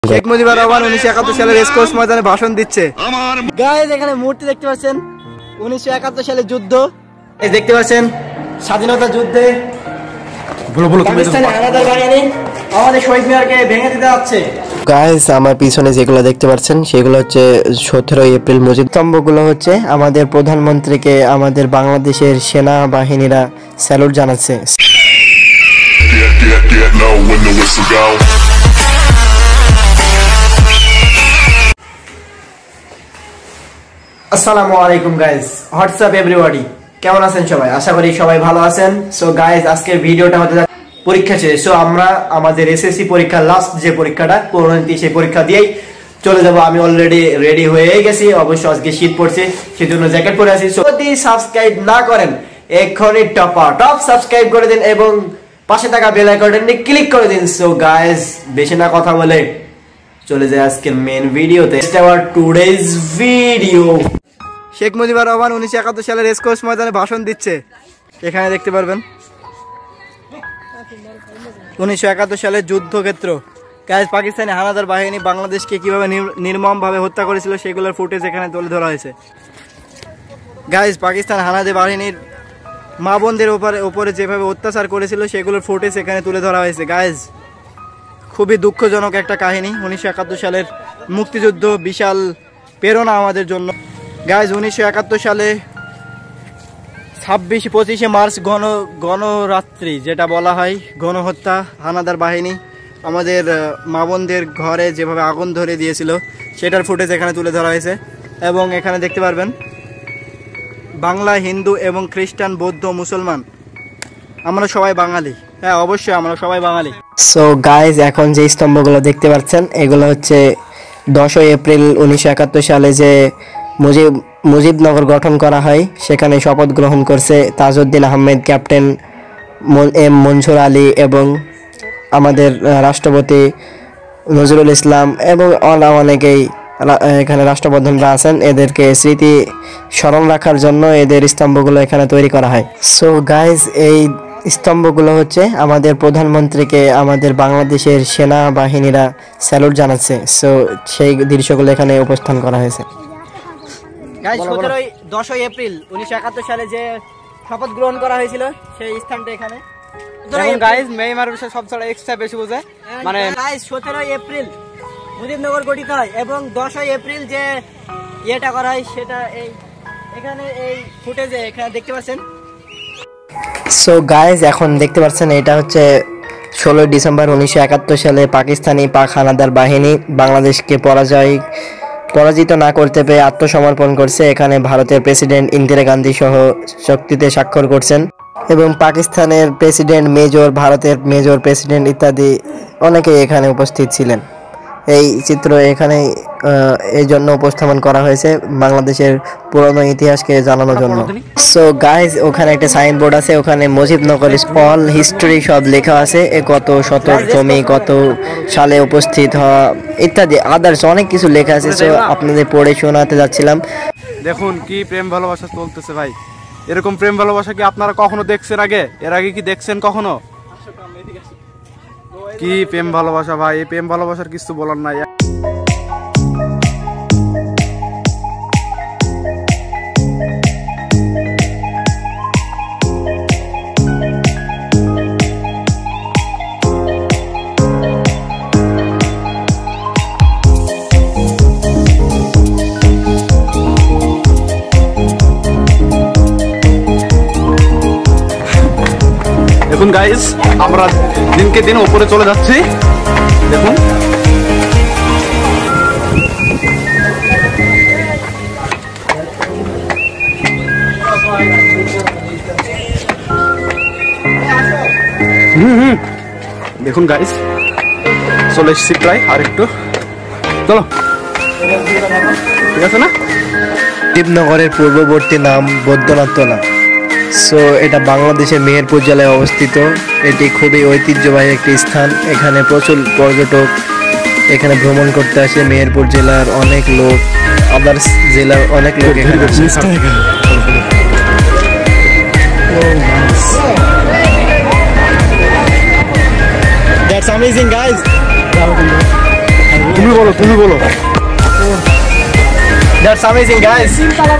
শেখ মুজিবুর রহমান 1971 সালে রেসকোর্স ময়দানে ভাষণ দিচ্ছে। গাইস এখানে মূর্তি দেখতে পাচ্ছেন 1971 সালে যুদ্ধ, এই দেখতে পাচ্ছেন স্বাধীনতা যুদ্ধে পাকিস্তানের হানাদার বাহিনী আমাদের শহীদ মিনারকে ভেঙে দিতে যাচ্ছে। গাইস আমার পিছনে যেগুলো দেখতে পাচ্ছেন সেগুলো হচ্ছে 17 এপ্রিল মুজিব স্তম্ভগুলো হচ্ছে আমাদের প্রধানমন্ত্রীকে আমাদের বাংলাদেশের সেনাবাহিনীরা স্যালুট জানাচ্ছে। আসসালামু আলাইকুম গাইস, হোয়াটসঅ্যাপ এভরিবডি, কেমন আছেন সবাই? আশা করি সবাই ভালো আছেন। সো গাইস আজকের ভিডিওটা হতে পরীক্ষা শেষ। সো আমরা আমাদের এসএসসি পরীক্ষা লাস্ট যে পরীক্ষাটা পৌরনীতি সেই পরীক্ষা দিয়েই চলে যাব। আমি অলরেডি রেডি হয়ে গেছি, অবশ্য আজকে শীত পড়ছে সেজন্য জ্যাকেট পরে আছি। সো যদি সাবস্ক্রাইব না করেন এখনই টপ সাবস্ক্রাইব করে দিন এবং পাশে থাকা বেল আইকনটি ক্লিক করে দিন। সো গাইস বেশি না কথা বলে চলে যায় আজকের মেন ভিডিওতে। টুডেজ ভিডিও শেখ মুজিবুর রহমান 1971 সালে রেসকোর্স ময়দানে ভাষণ দিচ্ছে। এখানে দেখতে পারবেন 1971 সালের যুদ্ধক্ষেত্র। গাইস পাকিস্তানি হানাদার বাহিনী বাংলাদেশকে কিভাবে নির্মমভাবে হত্যা করেছিল সেগুলোর ফুটেজ এখানে তুলে ধরা হয়েছে। গাইস পাকিস্তান হানাদার বাহিনীর মা বোনদের উপরে যেভাবে অত্যাচার করেছিল সেগুলোর ফুটেজ এখানে তুলে ধরা হয়েছে। গাইস খুবই দুঃখজনক একটা কাহিনী। 1971 সালের মুক্তিযুদ্ধ বিশাল প্রেরণা আমাদের জন্য। গাইজ 1971 সালে 25 মার্চ গণরাত্রি যেটা বলা হয়, গণহত্যা হানাদার বাহিনী আমাদের মা বোনদের ঘরে যেভাবে আগুন ধরে দিয়েছিল সেটার ফুটেজ এখানে তুলে ধরা হয়েছে। এবং এখানে দেখতে পারবেন বাংলা, হিন্দু এবং খ্রিস্টান, বৌদ্ধ, মুসলমান আমরা সবাই বাঙালি। হ্যাঁ অবশ্যই আমরা সবাই বাঙালি। সো গাইজ এখন যে স্তম্ভগুলো দেখতে পাচ্ছেন এগুলো হচ্ছে 10 এপ্রিল 1971 সালে যে মুজিবনগর গঠন করা হয় সেখানে শপথ গ্রহণ করছে তাজউদ্দিন আহমেদ, ক্যাপ্টেন এম মনসুর আলী এবং আমাদের রাষ্ট্রপতি নজরুল ইসলাম এবং অনেকেই এখানে রাষ্ট্রপ্রধানরা আছেন। এদেরকে স্মৃতি স্মরণ রাখার জন্য এদের স্তম্ভগুলো এখানে তৈরি করা হয়। সো গাইজ এই স্তম্ভগুলো হচ্ছে আমাদের প্রধানমন্ত্রীকে আমাদের বাংলাদেশের সেনাবাহিনীরা স্যালুট জানাচ্ছে। সো সেই দৃশ্যগুলো এখানে উপস্থান করা হয়েছে। গাইস 10 এপ্রিল 1971 সালে যে শপথ গ্রহণ করা হয়েছিল সেই স্থানটা এখানে। দেখুন গাইস মেইমার বিষয় সব ছড়া এক্সট্রা বেশি বোঝে, মানে গাইস 17 এপ্রিল মুজিবনগর গঠিত হয় এবং 10 এপ্রিল যে এটা করা হয় সেটা এখানে এই ফুটেজে এখানে দেখতে পাচ্ছেন। সো গাইস এখন দেখতে পাচ্ছেন এটা হচ্ছে 16 ডিসেম্বর 1971 সালে পাকিস্তানি পাক হানাদার বাহিনী বাংলাদেশকে পরাজিত না করতে পেরে আত্মসমর্পণ করছে। এখানে ভারতের প্রেসিডেন্ট ইন্দিরা গান্ধী সহ চুক্তিতে স্বাক্ষর করছেন এবং পাকিস্তানের প্রেসিডেন্ট মেজর, ভারতের মেজর প্রেসিডেন্ট ইত্যাদি অনেকেই এখানে উপস্থিত ছিলেন। এই চিত্র এখানে এই জন্য উপস্থাপন করা হয়েছে বাংলাদেশের পুরনো ইতিহাসকে জানানোর জন্য। সো গাইজ ওখানে একটা সাইনবোর্ড আছে, ওখানে মুজিবনগর অল হিস্ট্রি সব লেখা আছে, কত শতক জমি কত সালে উপস্থিত হওয়া ইত্যাদি আদার্স অনেক কিছু লেখা আছে। সো আপনাদের পড়ে শোনাতে যাচ্ছিলাম। দেখুন কি প্রেম ভালোবাসা চলতেছে ভাই। এরকম প্রেম ভালোবাসা কি আপনারা কখনো দেখছেন আগে? এর আগে কি দেখছেন কখনো? কি প্রেম ভালোবাসা ভাই, এই প্রেম ভালোবাসার কিছু বলার নাই। দেখুন গাইস আমরা দিনকে দিন উপরে চলে যাচ্ছি। দেখুন দেখুন গাইস চলে এসেছি প্রায়, আর একটু চলো, ঠিক আছে না? মুজিবনগরের পূর্ববর্তী নাম বৈদ্যনাথ তোলা। সো এটা বাংলাদেশের মেহেরপুর জেলায় অবস্থিত। এটি খুবই ঐতিহ্যবাহী একটি স্থান। এখানে প্রচুর পর্যটক এখানে ভ্রমণ করতে আসে। মেহেরপুর জেলার অনেক লোক, আদার্স জেলার অনেক লোক এখানে আসে। That's amazing guys. তুমি বলো। That's amazing, guys.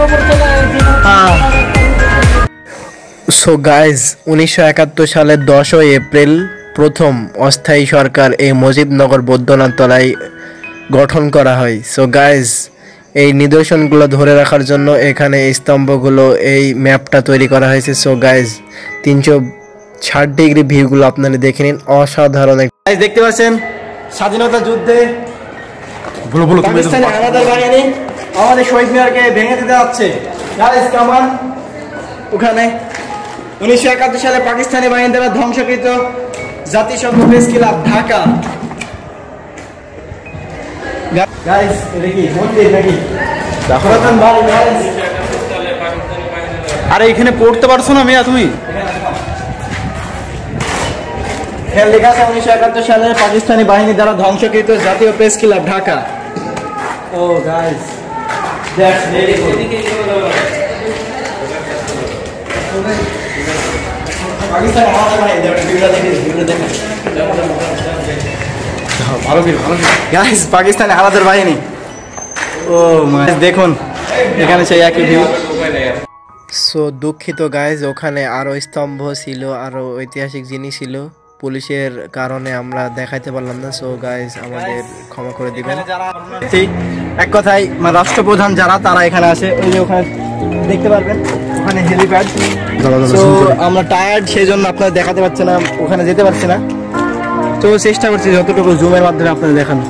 So guys 1971 সালের 10ই এপ্রিল প্রথম অস্থায়ী সরকার এই মুজিবনগর বৈদ্যনাথ তলায় গঠন করা হয়। সো গাইজ এই নিদর্শনগুলো ধরে রাখার জন্য এখানে এই স্তম্ভগুলো এই ম্যাপটা তৈরি করা হয়েছে। সো গাইজ 360 ডিগ্রি ভিউগুলো আপনারা দেখে নিন, অসাধারণ। Guys, দেখতে পাচ্ছেন স্বাধীনতা যুদ্ধে বলো বলো তুমি। পাকিস্তানি হানাদার বাহিনী আমাদের শহীদ মিনারকে ভেঙে দিতে যাচ্ছে। গাইস কামান ওখানে 1971 সালে পাকিস্তানি বাহিনী দ্বারা ধ্বংসকৃত জাতিসংঘ প্রেস ক্লাব ঢাকা। গাইস এটা কি মন্দির নাকি? পুরাতন বাড়ি গাইস। আরে এখানে পড়তে পারছো না মিয়া তুমি? এখানে লেখা আছে 1971 সালে পাকিস্তানি বাহিনী দ্বারা ধ্বংসকৃত জাতীয় press club Dhaka. Oh guys that's very good. Pakistan আমাদের বাহিনী ভিডিওটা দেখে ভালো কি ভালো কি। গাইস পাকিস্তানি হানাদার বাহিনী। ও দেখুন এখানে সেই একই ভিউ। সো দুঃখিত গাইজ, ওখানে আরও স্তম্ভ ছিল, আরও ঐতিহাসিক জিনিস ছিল, পুলিশের কারণে আমরা দেখাইতে পারলাম না। সো গাইজ আমাদের ক্ষমা করে দিবেন। এক কথায় রাষ্ট্রপ্রধান যারা তারা এখানে আসে, ওই যে ওখানে দেখতে পারবেন ওখানে হেলিপ্যাড। তো আমরা টায়ার্ড, সেই জন্য আপনারা দেখাতে পারছে না, ওখানে যেতে পারছি না। তো চেষ্টা করছি যতটুকু জুমের মাধ্যমে আপনাদের দেখানো।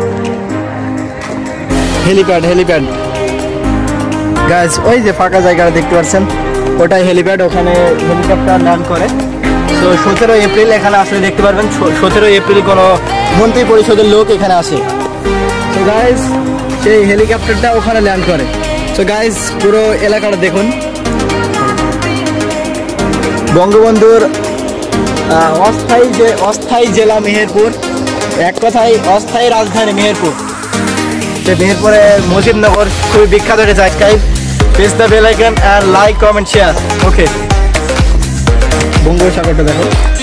হেলিপ্যাড গাইজ, ওই যে ফাঁকা জায়গাটা দেখতে পাচ্ছেন ওটাই হেলিপ্যাড, ওখানে হেলিকপ্টার ল্যান্ড করে। তো 17 এপ্রিল এখানে আসলে দেখতে পারবেন 17 এপ্রিল কোনো মন্ত্রী পরিষদের লোক এখানে আসে। তো গাইজ সেই হেলিকপ্টারটা ওখানে ল্যান্ড করে। তো গাইজ পুরো এলাকাটা দেখুন, বঙ্গবন্ধুর অস্থায়ী জেলা মেহেরপুর, এক কথায় অস্থায়ী রাজধানী মেহেরপুর। মেহেরপুরে মুজিবনগর খুবই বিখ্যাত একটা জায়গা। Press the bell icon and like comment share. Okay, বঙ্গোপসাগরটা দেখো।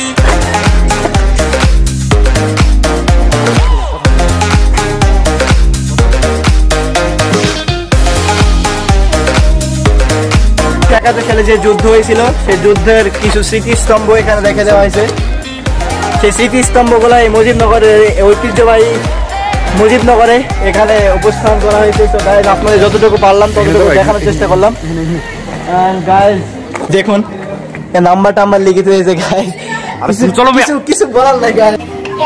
সালে যে যুদ্ধ হয়েছিল সেই যুদ্ধের কিছু স্মৃতিস্তম্ভ এখানে রেখে দেওয়া হয়েছে। সেই স্মৃতিস্তম্ভগুলো এই মুজিবনগরের ঐতিহ্যবাহী মুজিবনগরে এখানে উপস্থান করা হয়েছে। তো গাইজ আপনাদের যতটুকু পারলাম ততটুকু দেখানোর চেষ্টা করলাম। গাইজ দেখুন নাম্বার টাম্বার লিখিত হয়েছে। গাইজ চলো কিছু বলার নাই। গাইজ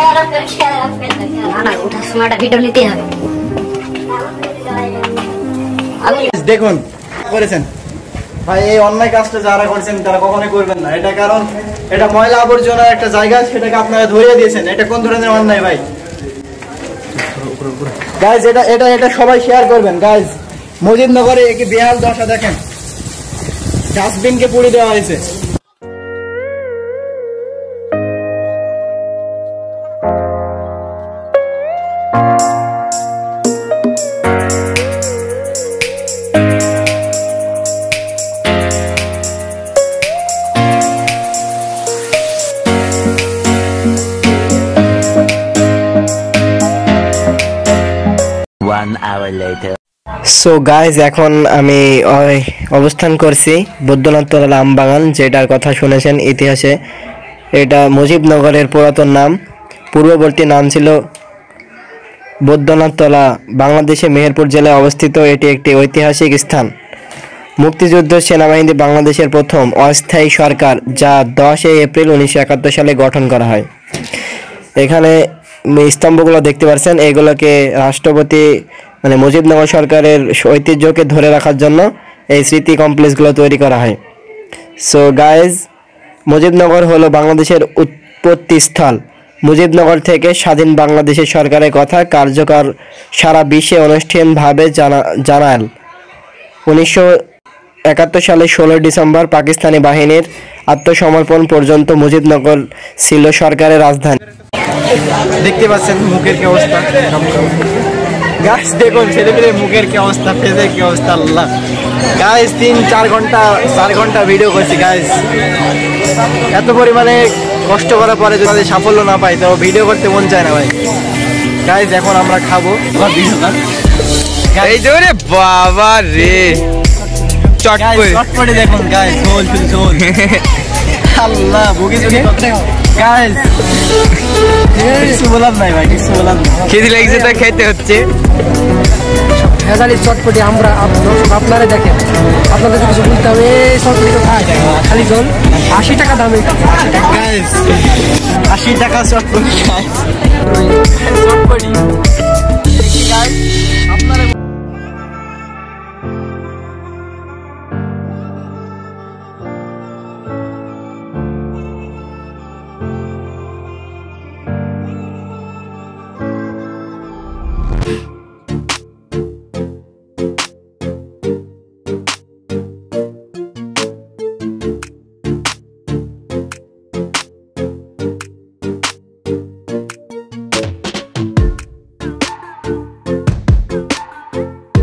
দেখুন করেছেন ভাই, এই অন্যায় কাজটা যারা করছেন তারা কখনোই করবেন না। এটা কারণ এটা ময়লা আবর্জনার একটা জায়গা, সেটাকে আপনারা ধরিয়ে দিয়েছেন। এটা কোন ধরনের অন্যায় ভাই? গাইজ এটা সবাই শেয়ার করবেন। গাইজ মুজিবনগরে একটি বেহাল দশা দেখেন, ডাস্টবিনকে পুড়িয়ে দেওয়া হয়েছে। সো গাইজ এখন আমি অবস্থান করছি বৈদ্যনাথ তলা আমবাগান, যেটার কথা শুনেছেন ইতিহাসে। এটা মুজিবনগরের পুরাতন নাম, পূর্ববর্তী নাম ছিল বৈদ্যনাথ তলা, বাংলাদেশে মেহেরপুর জেলায় অবস্থিত। এটি একটি ঐতিহাসিক স্থান। মুক্তিযুদ্ধ সেনাবাহিনী বাংলাদেশের প্রথম অস্থায়ী সরকার, যা 10 এপ্রিল 1971 সালে গঠন করা হয়। এখানে স্তম্ভগুলো দেখতে পাচ্ছেন, এগুলোকে রাষ্ট্রপতি মানে মুজিবনগর সরকারের ঐতিহ্যকে ধরে রাখার জন্য এই স্মৃতি কমপ্লেক্সগুলো তৈরি করা হয়। সো গাইজ মুজিবনগর হলো বাংলাদেশের উৎপত্তি স্থল। মুজিবনগর থেকে স্বাধীন বাংলাদেশের সরকারের কথা কার্যকর সারা বিশ্বে অনুষ্ঠানভাবে জানাল। 1971 সালে 16 ডিসেম্বর পাকিস্তানি বাহিনীর আত্মসমর্পণ পর্যন্ত মুজিবনগর ছিল সরকারের রাজধানী। দেখতে পাচ্ছেন মুখের কি অবস্থা, গাছ দেখুন ছেলেমেয়ের মুখের কি অবস্থা, ফেসের কি অবস্থা। আল্লাহ গাইজ 4 ঘন্টা ভিডিও করছি গাইজ। এত পরিমাণে কষ্ট করার পরে যদি সাফল্য না পাই তো ভিডিও করতে মন চায় না ভাই। গাইজ এখন আমরা খাবো। এই যে রে বাবা রে, চটপটে দেখুন গাইজ, ঝোল শুধু ঝোল। আল্লাহ বুকে গাইজ কিছু বলার নাই ভাই, কিছু বলার নাই। খেতে লাগছে তা খেতে হচ্ছে। ভেজালি চটপটি আমরা আপনারা দেখেন, আপনাদের কিছু বলতে হবে। এই চটপটি তো খাওয়া যায় না, খালি জল 80 টাকা দামে। গাইজ 80 টাকা চটপটি খায়, চটপটি গাইজ আপনারা।